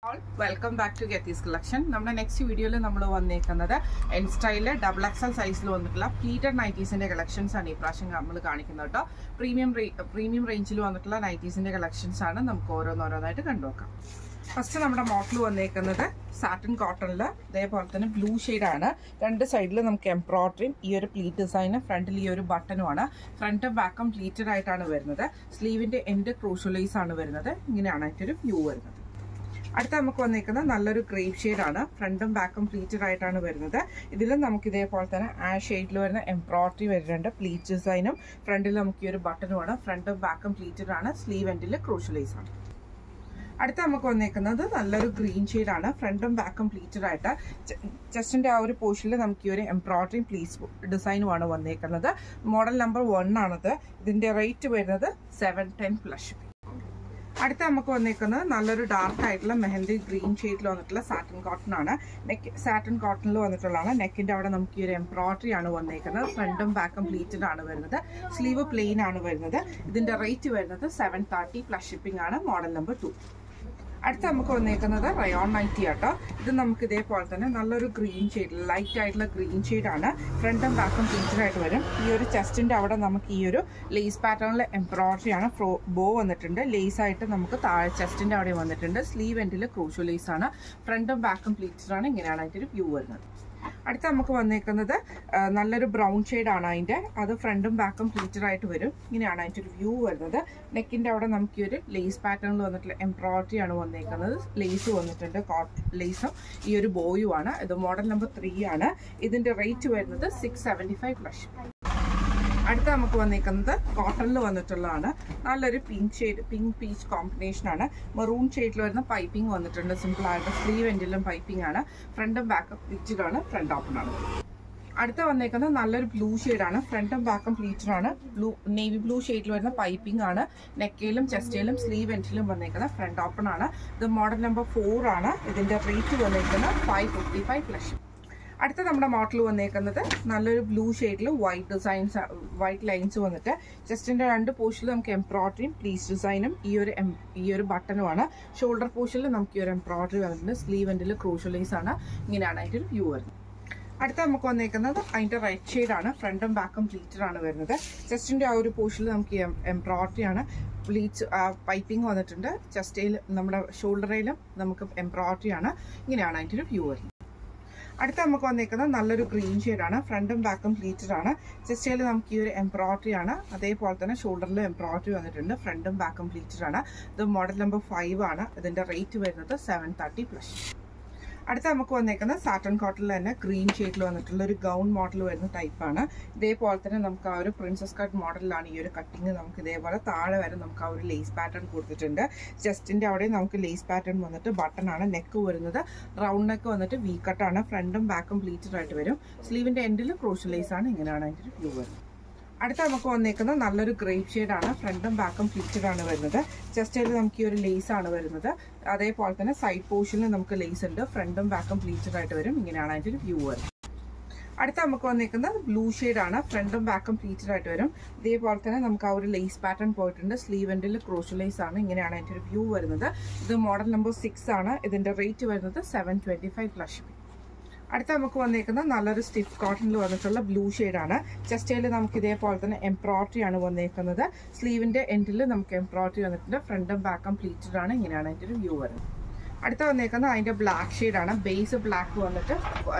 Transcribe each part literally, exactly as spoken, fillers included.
All welcome back to Getty's collection. നമ്മുടെ next വീഡിയോയിൽ നമ്മൾ വന്നേക്കുന്നത് എൻ സ്റ്റൈലിലെ ഡബിൾ എക്സൽ സൈസിൽ വന്നിട്ടുള്ള പ്ലീറ്റഡ് നൈറ്റീസിന്റെ കളക്ഷൻസ് ആണ് ഈ പ്രാവശ്യം നമ്മൾ കാണിക്കുന്നത് കേട്ടോ. പ്രീമിയം പ്രീമിയം റേഞ്ചിൽ വന്നിട്ടുള്ള നൈറ്റീസിന്റെ കളക്ഷൻസ് ആണ്. നമുക്ക് ഓരോന്നോരോന്നായിട്ട് കണ്ടുനോക്കാം. ഫസ്റ്റ് നമ്മുടെ മോഡൽ വന്നേക്കുന്നത് സാറ്റിൻ കോട്ടണിൽ ഇതേപോലെ തന്നെ ബ്ലൂ ആണ്. രണ്ട് സൈഡിൽ നമുക്ക് എംബ്രോയിഡറിയും ഈ ഒരു പ്ലീറ്റ് ഡിസൈനും ഫ്രണ്ടിൽ ഈ ഒരു ബട്ടനുമാണ്. ഫ്രണ്ടും ബാക്കും പ്ലീറ്റഡ് ആയിട്ടാണ് വരുന്നത്. സ്ലീവിന്റെ എൻഡ് ക്രൂഷ്യലൈസ് ആണ് വരുന്നത്. ഇങ്ങനെയാണ് അതിന്റെ വ്യൂ വരുന്നത്. അടുത്ത നമുക്ക് വന്നേക്കുന്നത് നല്ലൊരു ക്രേപ്പ് ഷെയ്ഡാണ്. ഫ്രണ്ടും ബാക്കും പ്ലീറ്റഡ് ആയിട്ടാണ് വരുന്നത്. ഇതിലും നമുക്ക് ഇതേപോലെ തന്നെ ആ ഷെയ്ഡിൽ വരുന്ന എംബ്രോയിഡറി വരുന്നുണ്ട്. പ്ലീറ്റ് ഡിസൈനും ഫ്രണ്ടിൽ നമുക്ക് ഈ ഒരു ബട്ടനുമാണ്. ഫ്രണ്ടും ബാക്കും പ്ലീറ്റഡ് ആണ്. സ്ലീവ് എൻഡിൽ ക്രൂഷ്യലൈസ് ആണ്. അടുത്ത നമുക്ക് വന്നേക്കുന്നത് നല്ലൊരു ഗ്രീൻ ഷെയ്ഡാണ്. ഫ്രണ്ടും ബാക്കും പ്ലീറ്റഡ് ആയിട്ട് ചെസ്റ്റിന്റെ ആ ഒരു പോർഷനിൽ നമുക്ക് ഈ ഒരു എംബ്രോയിഡറി പ്ലീസ് ഡിസൈനുമാണ് വന്നേക്കുന്നത്. മോഡൽ നമ്പർ വൺ ആണത്. ഇതിന്റെ റേറ്റ് വരുന്നത് സെവൻ ടെൻ പ്ലസ്. അടുത്ത നമുക്ക് വന്നേക്കുന്നത് നല്ലൊരു ഡാർക്ക് ആയിട്ടുള്ള മെഹന്തി ഗ്രീൻ ഷെയ്ഡിൽ വന്നിട്ടുള്ള സാറ്റിൻ കോട്ടൺ ആണ്. നെക്ക് സാറ്റിൻ കോട്ടണിൽ വന്നിട്ടുള്ളതാണ്. നെക്കിന്റെ അവിടെ നമുക്ക് ഈ ഒരു എംബ്രോയിഡറി ആണ് വന്നേക്കുന്നത്. ഫ്രണ്ടും ബാക്കും പ്ലീറ്റഡ് ആണ് വരുന്നത്. സ്ലീവ് പ്ലെയിൻ ആണ് വരുന്നത്. ഇതിന്റെ റേറ്റ് വരുന്നത് സെവൻ തേർട്ടി പ്ലസ് ഷിപ്പിംഗ് ആണ്. Model number two. അടുത്ത നമുക്ക് വന്നേക്കുന്നത് റയോൺ നൈറ്റി ആട്ടോ. ഇത് നമുക്ക് ഇതേപോലെ തന്നെ നല്ലൊരു ഗ്രീൻ ഷെയ്ഡ്, ലൈറ്റ് ആയിട്ടുള്ള ഗ്രീൻ ഷെയ്ഡാണ്. ഫ്രണ്ടും ബാക്കും പ്ലീറ്റഡ് ആയിട്ട് വരും. ഈ ഒരു ചെസ്റ്റിന്റെ അവിടെ നമുക്ക് ഈ ഒരു ലേസ് പാറ്റേണിൽ എംബ്രോയിഡറി ആണ്. ഫ്രോ ബോ വന്നിട്ടുണ്ട്. ലേസ് ആയിട്ട് നമുക്ക് താഴെ ചെസ്റ്റിന്റെ അവിടെ വന്നിട്ടുണ്ട്. സ്ലീവ് എൻഡിൽ ക്രൂഷ്യൽ ലേസ് ആണ്. ഫ്രണ്ടും ബാക്കും പ്ലീറ്റഡ് ആണ്. ഇങ്ങനെയാണ് അതിന്റെ വ്യൂ വരുന്നത്. അടുത്ത നമുക്ക് വന്നേക്കുന്നത് നല്ലൊരു ബ്രൗൺ ഷെയ്ഡാണ് അതിന്റെ. അത് ഫ്രണ്ടും ബാക്കും പ്ലീറ്റഡ് ആയിട്ട് വരും. ഇങ്ങനെയാണ് അതിന്റെ ഒരു വ്യൂ വരുന്നത്. നെക്കിന്റെ അവിടെ നമുക്ക് ഈ ഒരു ലേസ് പാറ്റേണിൽ വന്നിട്ടുള്ള എംബ്രോയിഡറി ആണ് വന്നേക്കുന്നത്. ലേസ് വന്നിട്ടുണ്ട്. ലേസും ഈ ഒരു ബോയും ആണ്. ഇത് മോഡൽ നമ്പർ ത്രീ ആണ്. ഇതിന്റെ റേറ്റ് വരുന്നത് സിക്സ് സെവൻറ്റി ഫൈവ് പ്ലസ്. അടുത്ത നമുക്ക് വന്നേക്കുന്നത് കോട്ടണിൽ വന്നിട്ടുള്ളതാണ്. നല്ലൊരു pink shade, pink peach combination ആണ്. മെറൂൺ ഷെയ്ഡിൽ വരുന്ന പൈപ്പിംഗ് വന്നിട്ടുണ്ട്. സിമ്പിൾ ആയിട്ട് സ്ലീവ് എൻഡിലും പൈപ്പിംഗ് ആണ്. ഫ്രണ്ടും ബാക്കും പ്ലീറ്റഡ് ആണ്. ഫ്രണ്ട് ഓപ്പൺ ആണ്. അടുത്ത വന്നേക്കുന്നത് നല്ലൊരു ബ്ലൂ ഷെയ്ഡാണ്. ഫ്രണ്ടും ബാക്കും പ്ലീറ്റഡ് ആണ്. ബ്ലൂ നേവി ബ്ലൂ ഷെയ്ഡിൽ വരുന്ന പൈപ്പിംഗ് ആണ്. നെക്കയിലും ചെസ്റ്റയിലും സ്ലീവ് എൻഡിലും വന്നേക്കുന്നത്. ഫ്രണ്ട് ഓപ്പൺ ആണ്. ഇത് മോഡൽ നമ്പർ ഫോർ ആണ്. ഇതിന്റെ റേറ്റ് വന്നേക്കുന്നത് ഫൈവ് ഫിഫ്റ്റി ഫൈവ് പ്ലസ്. അടുത്ത നമ്മുടെ മോഡൽ വന്നേക്കുന്നത് നല്ലൊരു ബ്ലൂ ഷെയ്ഡിൽ വൈറ്റ് ഡിസൈൻസ്, വൈറ്റ് ലൈൻസ് വന്നിട്ട് ജസ്റ്റിന്റെ രണ്ട് പോർഷനിൽ നമുക്ക് എംബ്രോയിഡറിയും പ്ലീസ് ഡിസൈനും ഈ ഒരു ഈ ഒരു ബട്ടനുമാണ്. ഷോൾഡർ പോർഷനിൽ നമുക്ക് ഈ ഒരു എംബ്രോയിഡറി വന്നിട്ടുണ്ട്. സ്ലീവ് എൻഡിൽ ക്രൂഷ്യലൈസ് ആണ്. ഇങ്ങനെയാണ് അതിന്റെ ഒരു വ്യൂ വരുന്നത്. അടുത്ത നമുക്ക് വന്നേക്കുന്നത് അതിന്റെ റൈറ്റ് ഷെയ്ഡാണ്. ഫ്രണ്ടും ബാക്കും പ്ലീറ്റഡ് ആണ് വരുന്നത്. ചെസ്റ്റിന്റെ ആ ഒരു പോർഷനിൽ നമുക്ക് എംബ്രോയിഡറി ആണ്. പ്ലീറ്റ്സ് പൈപ്പിംഗ് വന്നിട്ടുണ്ട്. ചെസ്റ്റയിൽ നമ്മുടെ ഷോൾഡറിലും നമുക്ക് എംബ്രോയിഡറി ആണ്. ഇങ്ങനെയാണ് അതിന്റെ ഒരു വ്യൂ വരുന്നത്. അടുത്ത നമുക്ക് വന്നേക്കുന്നത് നല്ലൊരു ഗ്രീൻ ഷെയ്ഡാണ്. ഫ്രണ്ടും ബാക്കും പ്ലീറ്റഡ് ആണ്. ചെസ്റ്റയിൽ നമുക്ക് ഈ ഒരു എംബ്രോയിഡറി ആണ്. അതേപോലെ തന്നെ ഷോൾഡറിലും എംബ്രോയിഡറി വന്നിട്ടുണ്ട്. ഫ്രണ്ടും ബാക്കും പ്ലീറ്റഡ് ആണ്. ഇത് മോഡൽ നമ്പർ ഫൈവ് ആണ്. ഇതിന്റെ റേറ്റ് വരുന്നത് സെവൻ തേർട്ടി പ്ലസ്. അടുത്ത നമുക്ക് വന്നേക്കുന്നത് സാറ്റൻ കോട്ടണിൽ തന്നെ ഗ്രീൻ ഷെയ്ഡിൽ വന്നിട്ടുള്ള ഒരു ഗൗൺ മോഡൽ വരുന്ന ടൈപ്പാണ്. ഇതേപോലെ തന്നെ നമുക്ക് ആ ഒരു പ്രിൻസസ് കട്ട് മോഡലിലാണ് ഈ ഒരു കട്ടിങ്. നമുക്ക് ഇതേപോലെ താഴെ വരെ നമുക്ക് ആ ഒരു ലേസ് പാറ്റേൺ കൊടുത്തിട്ടുണ്ട്. ചെസ്റ്റിന്റെ അവിടെ നമുക്ക് ലേസ് പാറ്റേൺ വന്നിട്ട് ബട്ടൺ ആണ്. നെക്ക് വരുന്നത് റൗണ്ട് നെക്ക് വന്നിട്ട് വി കട്ടാണ്. ഫ്രണ്ടും ബാക്കും പ്ലീറ്റഡ് ആയിട്ട് വരും. സ്ലീവിന്റെ എൻഡിൽ ക്രൂഷ്യൽ ലേസ് ആണ്. ഇങ്ങനെയാണ് അതിന്റെ വ്യൂ വരുന്നത്. അടുത്ത നമുക്ക് വന്നേക്കുന്നത് നല്ലൊരു ഗ്രേപ്പ് ഷെയ്ഡാണ്. ഫ്രണ്ടും ബാക്കും പ്ലീറ്റഡ് ആണ് വരുന്നത്. ചെസ്റ്റിൽ നമുക്ക് ഈ ഒരു ലേസ് ആണ് വരുന്നത്. അതേപോലെ തന്നെ സൈഡ് പോർഷനിൽ നമുക്ക് ലേസ് ഉണ്ട്. ഫ്രണ്ടും ബാക്കും പ്ലീറ്റഡ് ആയിട്ട് വരും. ഇങ്ങനെയാണ് അതിന്റെ ഒരു വ്യൂ വരുന്നത്. അടുത്ത നമുക്ക് വന്നേക്കുന്നത് ബ്ലൂ ഷെയ്ഡാണ്. ഫ്രണ്ടും ബാക്കും പ്ലീറ്റഡ് ആയിട്ട് വരും. ഇതേപോലെ തന്നെ നമുക്ക് ആ ഒരു ലേസ് പാറ്റേൺ പോയിട്ടുണ്ട്. സ്ലീവ് എൻഡിൽ ക്രൂഷ്യൽ ലേസ് ആണ്. ഇങ്ങനെയാണ് അതിന്റെ ഒരു വ്യൂ വരുന്നത്. ഇത് മോഡൽ നമ്പർ സിക്സ് ആണ്. ഇതിന്റെ റേറ്റ് വരുന്നത് സെവൻ ട്വന്റി ഫൈവ് പ്ലസ്. അടുത്ത നമുക്ക് വന്നേക്കുന്നത് നല്ലൊരു സ്റ്റിഫ് കോട്ടണിൽ വന്നിട്ടുള്ള ബ്ലൂ ഷെയ്ഡാണ്. ചെസ്റ്റയിൽ നമുക്ക് ഇതേപോലെ തന്നെ എംബ്രോയിഡറി ആണ് വന്നേക്കുന്നത്. സ്ലീവിന്റെ എൻഡിൽ നമുക്ക് എംബ്രോയിഡറി വന്നിട്ടുണ്ട്. ഫ്രണ്ടും ബാക്കും പ്ലീറ്റഡ് ആണ്. ഇങ്ങനെയാണ് അതിന്റെ ഒരു വ്യൂ വരുന്നത്. അടുത്ത വന്നേക്കുന്നത് അതിന്റെ ബ്ലാക്ക് ഷെയ്ഡാണ്. ബേസ് ബ്ലാക്ക് വന്നിട്ട്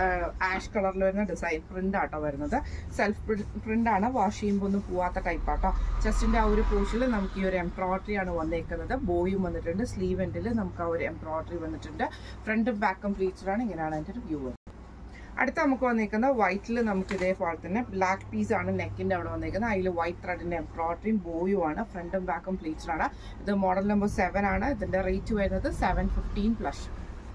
ആഷ് കളറിൽ വരുന്ന ഡിസൈൻ പ്രിന്റ് ആട്ടോ വരുന്നത്. സെൽഫ് പ്രിന്റ് ആണ്. വാഷ് ചെയ്യുമ്പോൾ ഒന്നും പോവാത്ത ടൈപ്പ് ആട്ടോ. ചെസ്റ്റിന്റെ ആ ഒരു പോർഷനിൽ നമുക്ക് ഈ ഒരു എംബ്രോയിഡറി ആണ് വന്നേക്കുന്നത്. ബോയും വന്നിട്ടുണ്ട്. സ്ലീവ് എൻഡിൽ നമുക്ക് ആ ഒരു എംബ്രോയിഡറി വന്നിട്ടുണ്ട്. ഫ്രണ്ടും ബാക്കും പ്ലീറ്റഡ് ആണ്. ഇങ്ങനെയാണ് അതിന്റെ ഒരു വ്യൂ വരുന്നത്. അടുത്ത നമുക്ക് വന്നേക്കുന്നത് വൈറ്റിൽ നമുക്ക് ഇതേപോലെ തന്നെ ബ്ലാക്ക് പീസ് ആണ് നെക്കിന്റെ അവിടെ വന്നേക്കുന്നത്. അതിൽ വൈറ്റ് ത്രെഡിന്റെ എംബ്രോയിഡറിയും ബോയും ആണ്. ഫ്രണ്ടും ബാക്കും പ്ലീറ്റഡ് ആണ്. ഇത് മോഡൽ നമ്പർ സെവൻ ആണ്. ഇതിന്റെ റേറ്റ് വരുന്നത് സെവൻ ഫിഫ്റ്റീൻ പ്ലസ്.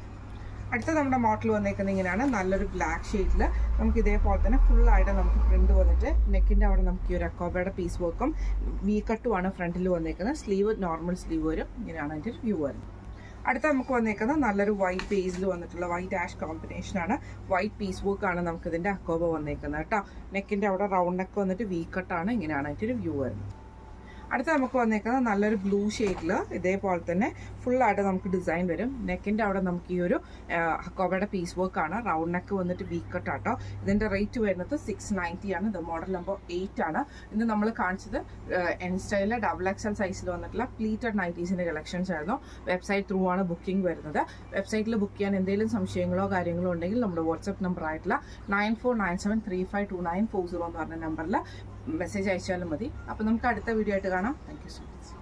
അടുത്ത നമ്മുടെ മോഡൽ വന്നേക്കുന്നത് ഇങ്ങനെയാണ്. നല്ലൊരു ബ്ലാക്ക് ഷെയ്ഡിൽ നമുക്ക് ഇതേപോലെ തന്നെ ഫുൾ ആയിട്ട് നമുക്ക് പ്രിന്റ് വന്നിട്ട് നെക്കിന്റെ അവിടെ നമുക്ക് ഈ ഒരു അക്കോബയുടെ പീസ് വർക്കും വി കട്ടും ആണ് ഫ്രണ്ടിൽ വന്നേക്കുന്നത്. സ്ലീവ് നോർമൽ സ്ലീവ് വരും. ഇങ്ങനെയാണ് അതിന്റെ വ്യൂ വരുന്നത്. അടുത്ത നമുക്ക് വന്നേക്കുന്നത് നല്ലൊരു വൈറ്റ് ബേസിൽ വന്നിട്ടുള്ള വൈറ്റ് ആഷ് കോമ്പിനേഷൻ ആണ്. വൈറ്റ് പീസ് വർക്ക് ആണ് നമുക്ക് ഇതിന്റെ അക്കോബ വന്നേക്കുന്നത് കേട്ടോ. നെക്കിന്റെ അവിടെ റൗണ്ട് നെക്ക് വന്നിട്ട് വി കട്ടാണ്. ഇങ്ങനെയാണ് അതിന്റെ ഒരു വ്യൂ വരുന്നത്. അടുത്ത നമുക്ക് വന്നേക്കുന്നത് നല്ലൊരു ബ്ലൂ ഷെയ്ഡിൽ ഇതേപോലെ തന്നെ ഫുള്ളായിട്ട് നമുക്ക് ഡിസൈൻ വരും. നെക്കിൻ്റെ അവിടെ നമുക്ക് ഈ ഒരു ഹക്കോബയുടെ പീസ് വർക്കാണ്. റൗണ്ട് നെക്ക് വന്നിട്ട് വി കട്ട് ആട്ടോ. ഇതിൻ്റെ റേറ്റ് വരുന്നത് സിക്സ് നയൻറ്റി ആണ്. ഇത് മോഡൽ നമ്പർ എയ്റ്റ് ആണ്. ഇന്ന് നമ്മൾ കാണിച്ചത് എൻ സ്റ്റൈലിലെ ഡബിൾ എക്സൽ സൈസിൽ വന്നിട്ടുള്ള പ്ലീറ്റഡ് നൈറ്റീസിൻ്റെ കളക്ഷൻസ് ആയിരുന്നു. വെബ്സൈറ്റ് ത്രൂ ആണ് ബുക്കിംഗ് വരുന്നത്. വെബ്സൈറ്റിൽ ബുക്ക് ചെയ്യാൻ എന്തെങ്കിലും സംശയങ്ങളോ കാര്യങ്ങളോ ഉണ്ടെങ്കിൽ നമ്മുടെ വാട്സ്ആപ്പ് നമ്പർ ആയിട്ടുള്ള nine four nine seven three five two nine four zero എന്ന് പറഞ്ഞ നമ്പറിൽ മെസ്സേജ് അയച്ചാലും മതി. അപ്പോൾ നമുക്ക് അടുത്ത വീഡിയോ ആയിട്ട് കാണാം. Thank you so much.